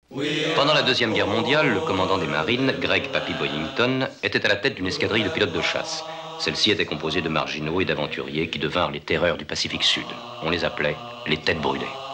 Pendant la Deuxième Guerre mondiale, le commandant des marines, Greg Papy Boyington, était à la tête d'une escadrille de pilotes de chasse. Celle-ci était composée de marginaux et d'aventuriers qui devinrent les terreurs du Pacifique Sud. On les appelait les têtes brûlées.